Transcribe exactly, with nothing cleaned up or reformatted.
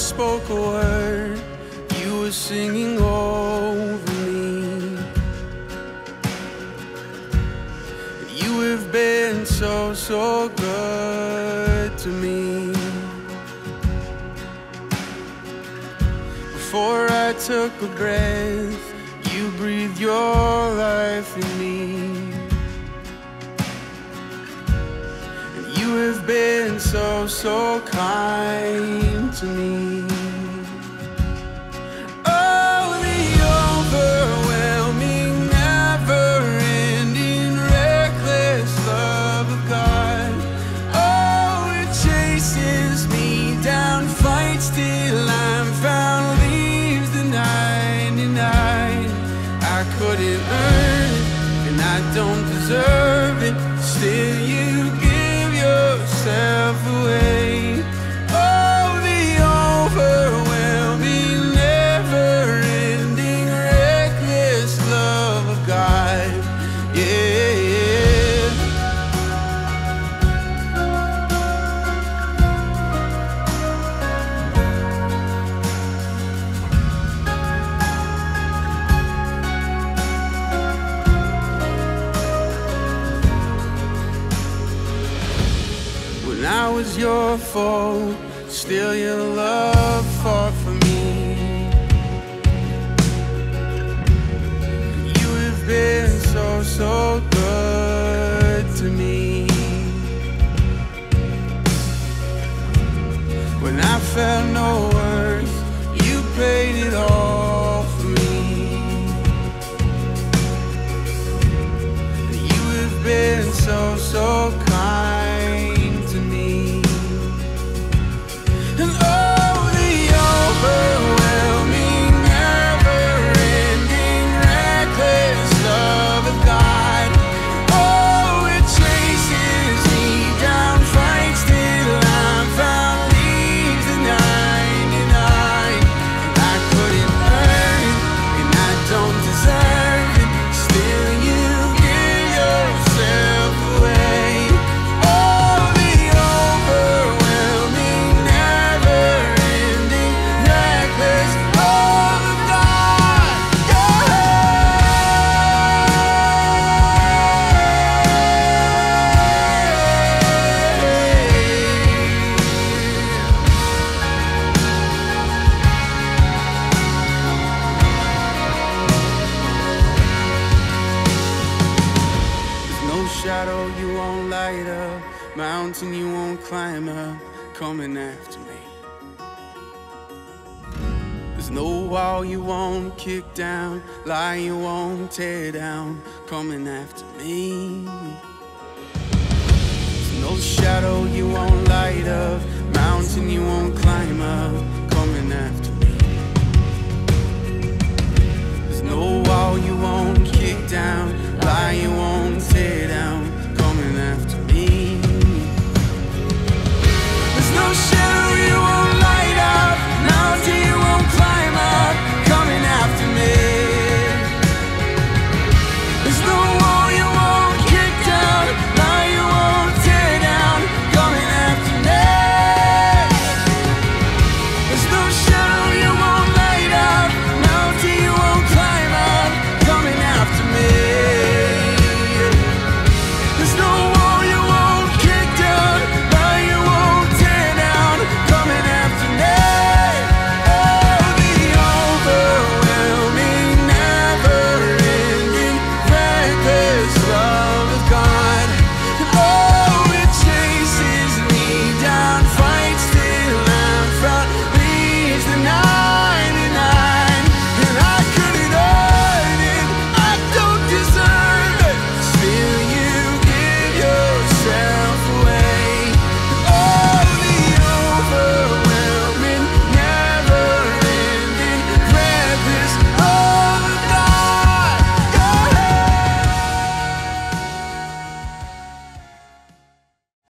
spoke a word, you were singing over me. You have been so, so good to me. Before I took a breath, you breathed your life in me. And you have been so, so kind to me. Oh, the overwhelming, never-ending, reckless love of God. Oh, it chases me down, fights till I'm found, leaves the ninety-nine. I couldn't earn it, and I don't deserve it, still you give yourself away. Oh, the overwhelming, never-ending, reckless love of God. Yeah. When I was your foe, still your love fought for me. You have been so, so good to me. When I felt no worth, you paid it all for me. You have been so, so kind to me. And oh, the overwhelming, never-ending, reckless love of God. Oh, it chases me down, fights till I'm found, leaves the ninety-nine. And I couldn't earn it, and I don't deserve it, still you give yourself away. Oh, the overwhelming, never-ending, reckless love of God. There's no shadow you won't light up, mountain you won't climb up, coming after me. There's no wall you won't kick down, lie you won't tear down, coming after me. There's no shadow you won't light up, mountain you won't climb up,